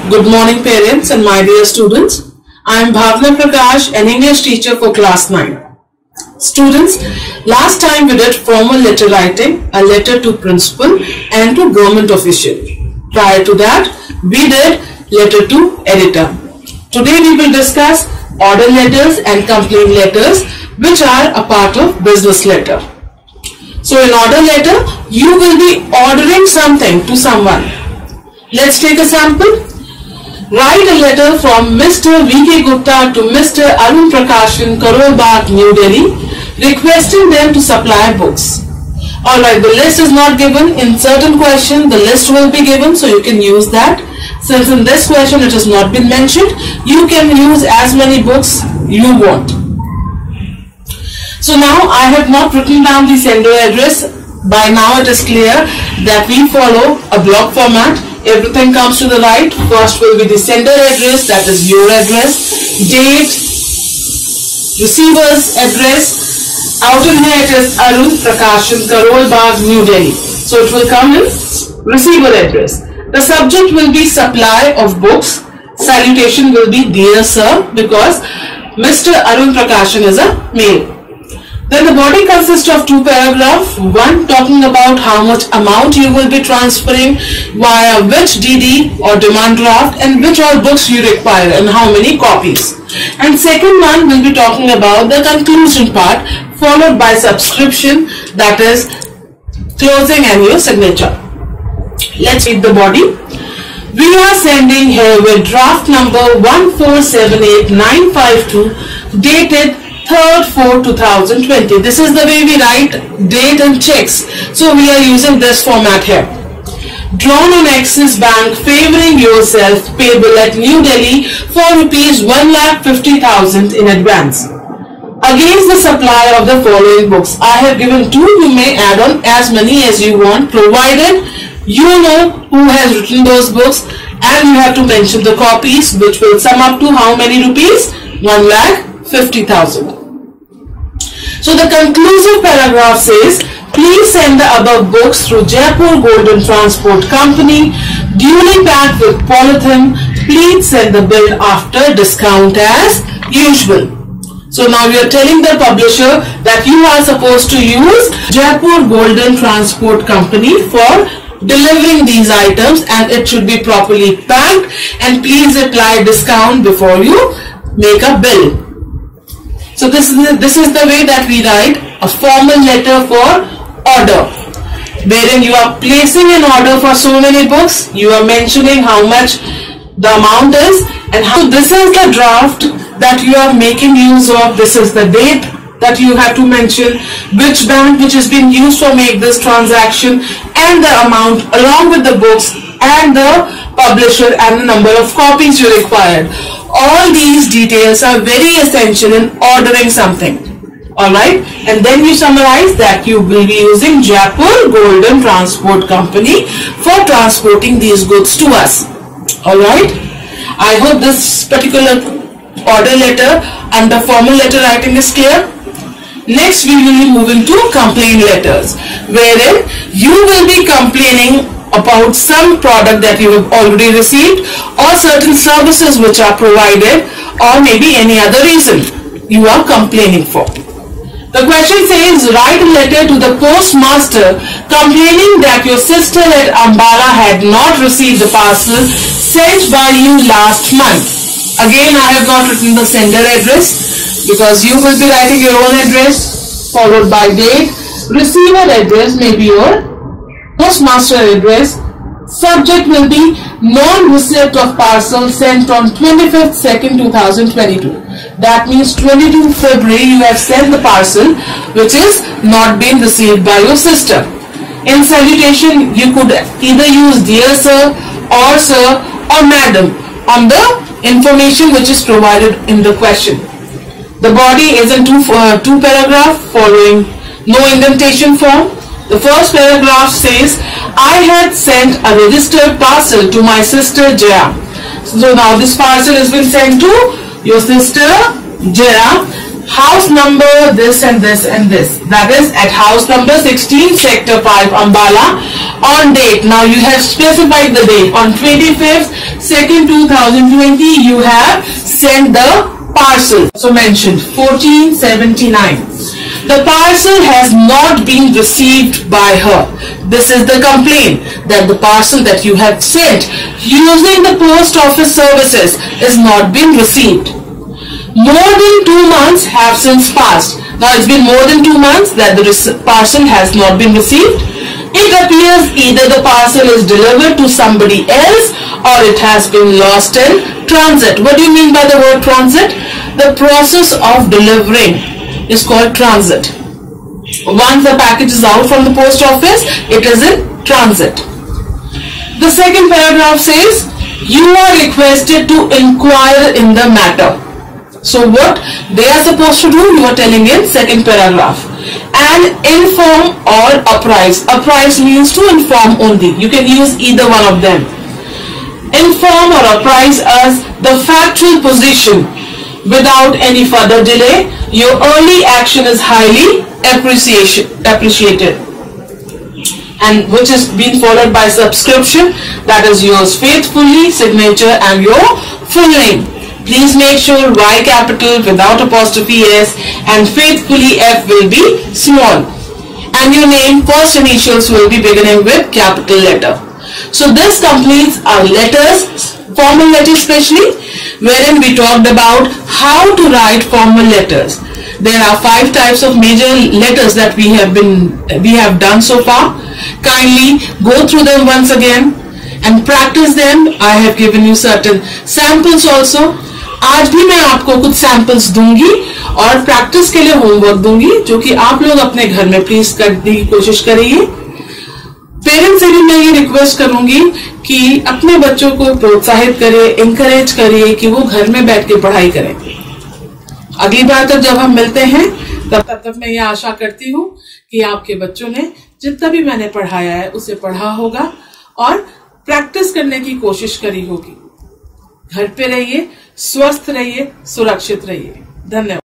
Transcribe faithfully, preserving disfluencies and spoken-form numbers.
Good morning parents and my dear students. I am Bhavna Prakash, an English teacher for class nine. Students, last time we did formal letter writing, a letter to principal and to government official. Prior to that, we did letter to editor. Today we will discuss order letters and complaint letters, which are a part of business letter. So in order letter, you will be ordering something to someone. Let's take a sample. Write a letter from Mister V K Gupta to Mister Arun Prakashan, Karol Bagh, New Delhi, requesting them to supply books. Alright, the list is not given. In certain question, the list will be given, so you can use that. Since in this question it has not been mentioned, you can use as many books you want. So now I have not written down the sender address. By now it is clear that we follow a block format. Everything comes to the right. First will be the sender address, that is your address, date, receiver's address. Out in here it is Arun Prakashan, Karol Bagh, New Delhi. So it will come in receiver address. The subject will be supply of books. Salutation will be dear sir, because Mister Arun Prakashan is a male. Then the body consists of two paragraphs, one talking about how much amount you will be transferring, via which D D or demand draft, and which all books you require and how many copies. And second one will be talking about the conclusion part, followed by subscription, that is closing and your signature. Let's read the body. We are sending here with draft number one four seven eight nine five two, dated third four two thousand twenty. This is the way we write date and checks. So we are using this format here. Drawn on Axis Bank, favoring yourself, payable at New Delhi for rupees one lakh fifty thousand in advance. Against the supply of the following books. I have given two. You may add on as many as you want, provided you know who has written those books, and you have to mention the copies, which will sum up to how many rupees? one lakh fifty thousand. So the conclusive paragraph says, please send the above books through Jaipur Golden Transport Company, duly packed with polythene. Please send the bill after discount as usual. So now we are telling the publisher that you are supposed to use Jaipur Golden Transport Company for delivering these items, and it should be properly packed, and please apply discount before you make a bill. So this is, the, this is the way that we write a formal letter for order, wherein you are placing an order for so many books, you are mentioning how much the amount is, and how this is the draft that you are making use of, this is the date that you have to mention, which bank which has been used for make this transaction, and the amount along with the books, and the publisher and the number of copies you required. All these details are very essential in ordering something. Alright, and then you summarize that you will be using Jaipur Golden Transport Company for transporting these goods to us. Alright, I hope this particular order letter and the formal letter writing is clear. Next we will be moving to complaint letters, wherein you will be complaining about some product that you have already received, or certain services which are provided, or maybe any other reason you are complaining for. The question says, write a letter to the postmaster complaining that your sister at Ambala had not received the parcel sent by you last month. Again, I have not written the sender address, because you will be writing your own address followed by date. Receiver address may be your postmaster address. Subject will be non-receipt of parcel sent on twenty-fifth second two thousand twenty-two. That means twenty-second February you have sent the parcel which is not been received by your sister. In salutation you could either use dear sir or sir or madam on the information which is provided in the question. The body is in two, uh, two paragraph following no indentation form. The first paragraph says, I had sent a registered parcel to my sister Jaya. So now this parcel has been sent to your sister Jaya. house number this and this and this. That is at house number sixteen, sector five, Ambala, on date. Now you have specified the date. On twenty-fifth, second, two thousand twenty, you have sent the parcel. So mentioned fourteen seventy-nine. The parcel has not been received by her. This is the complaint, that the parcel that you have sent using the post office services is not been received. More than two months have since passed. Now it's been more than two months that the parcel has not been received. It appears either the parcel is delivered to somebody else or it has been lost in transit. What do you mean by the word transit? The process of delivering is called transit. Once the package is out from the post office, it is in transit. The second paragraph says, you are requested to inquire in the matter. So what they are supposed to do, you are telling in second paragraph. And inform or apprise. Apprise means to inform only. You can use either one of them. Inform or apprise us the factual position without any further delay. Your early action is highly appreciation, appreciated. And which is being followed by subscription. That is yours faithfully, signature and your full name. Please make sure Y capital without apostrophe S and faithfully F will be small. And your name, first initials will be beginning with capital letter. So this completes our letters, formal letters especially, wherein we talked about how to write formal letters. There are five types of major letters that we have been we have done so far. Kindly go through them once again and practice them. I have given you certain samples also. आज भी मैं आपको कुछ samples दूंगी और practice के लिए homework दूंगी, जो कि आप लोग अपने घर में प्लीज करने की कोशिश करिए. पेरेंट्स से भी मैं ये रिक्वेस्ट करूंगी कि अपने बच्चों को प्रोत्साहित करें, इंकरेज करिए कि वो घर में बैठ के पढ़ाई करें. अगली बार तक जब हम मिलते हैं तब तक तक मैं ये आशा करती हूँ कि आपके बच्चों ने जितना भी मैंने पढ़ाया है उसे पढ़ा होगा और प्रैक्टिस करने की कोशिश करी होगी. घर पे रहिए, स्वस्थ रहिए, सुरक्षित रहिए. धन्यवाद.